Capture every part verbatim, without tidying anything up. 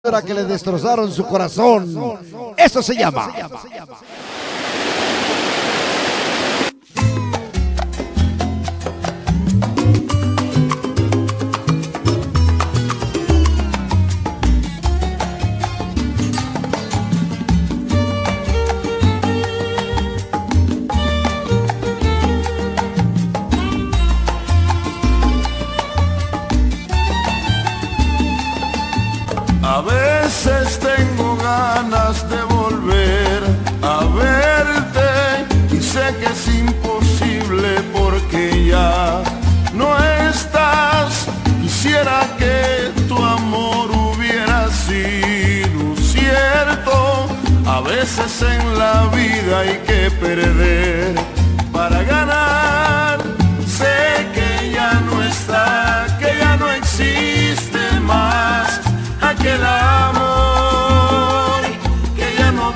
señora que le destrozaron su corazón. Eso se llama. A veces tengo ganas de volver a verte y sé que es imposible porque ya no estás. Quisiera que tu amor hubiera sido cierto. A veces en la vida hay que perder para ganar. Sé que ya no está, que ya no existe más aquel amor que ya no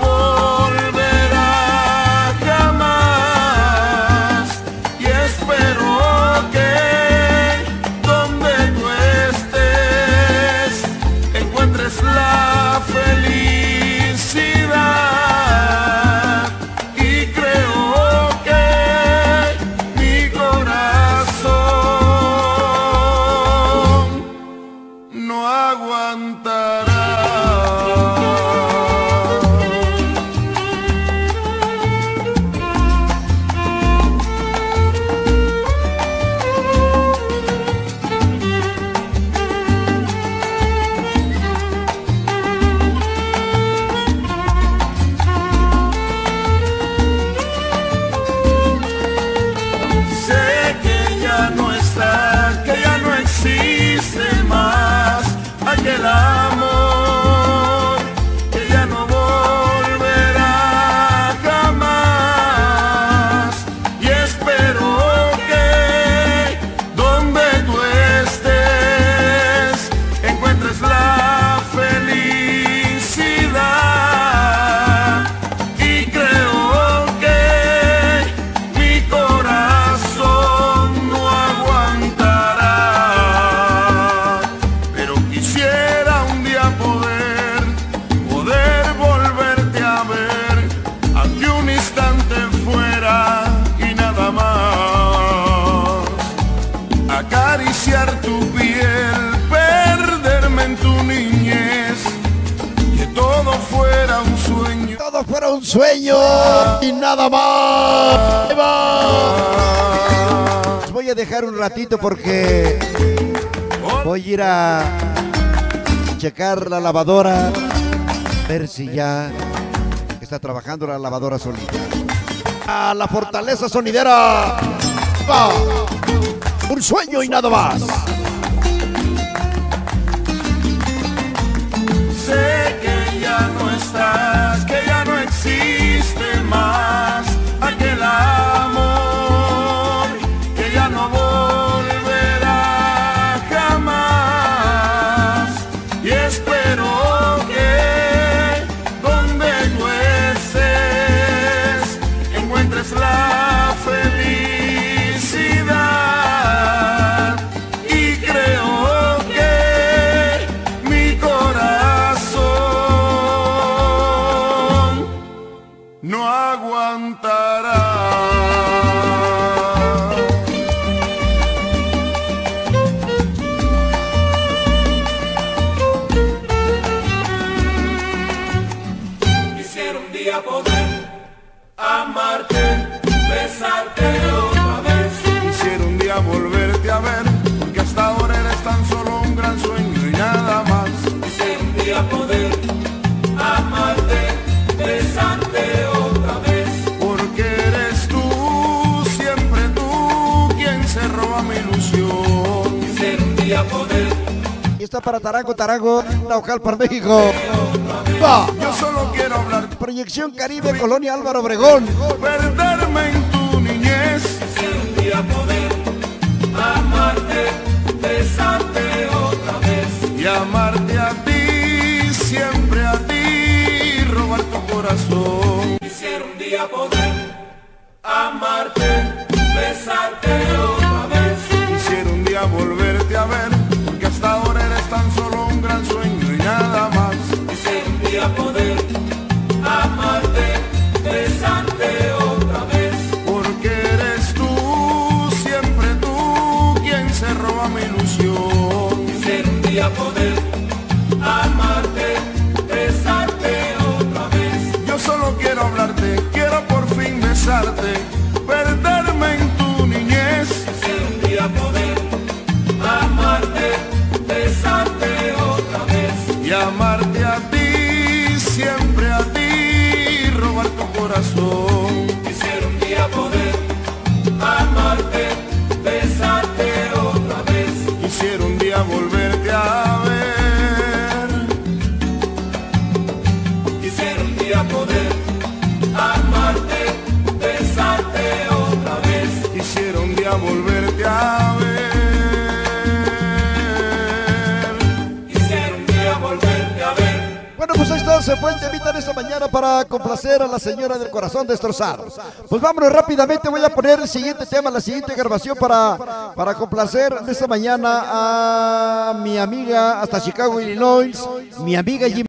volverá jamás. Y espero que donde tú estés encuentres la felicidad. Y creo que mi corazón no aguantará. Sé que ya no está, que ya no existe más aquel amor que ya no volverá jamás. Y espero que donde tú estés encuentres la felicidad. Y creo que mi corazón no aguantará. Pero quisiera un día poder, poder volverte a ver, aunque un instante fuera y nada más. Acariciar tu piel, perderme en tu niñez, que todo fuera un sueño. Todo fuera un sueño y nada más. Ahí va. Los voy a dejar un ratito porque voy a ir a checar la lavadora, ver si ya está trabajando la lavadora solita. A la fortaleza sonidera. Va. Un sueño y nada más. Sé que ya no estás, que ya no existe más aquel amor que ya no volverá jamás. Y espero que donde tú estés encuentres la felicidad. Y creo que mi corazón no aguantará. Quisiera un día poder amarte, besarte otra vez. Quisiera un día volverte a ver, porque hasta ahora eres tan solo un gran sueño y nada más. Quisiera un día poder amarte, besarte otra vez. Porque eres tú, siempre tú, quien se roba mi ilusión. Quisiera un día poder. Y está para Tarango, Tarango, Naucalpan, México. Va. Yo solo quiero hablar, Proyección Caribe, Colonia Álvaro Obregón. perderme en tu niñez. Quisiera un día poder amarte, besarte otra vez. Y amarte a ti, siempre a ti, robar tu corazón. Quisiera un día poder amarte, besarte otra vez. Quisiera un día volverte a ver, porque hasta ahora eres tan solo un gran sueño y nada más. amarte, perderme en tu niñez. Quisiera un día poder amarte, besarte otra vez. Y amarte a ti, siempre a ti, robar tu corazón. Quisiera un día poder amarte, besarte otra vez. Quisiera un día volverte a ver. Quisiera un día poder amarte, besarte otra vez. Quisiera un día volverte a ver. Quisiera un día volverte a ver. Bueno, pues ahí está, se fue el temita en esta mañana para complacer a la señora del corazón destrozado. Pues vámonos rápidamente, voy a poner el siguiente tema, la siguiente grabación para, para complacer en esta mañana a mi amiga hasta Chicago, Illinois, mi amiga Jim.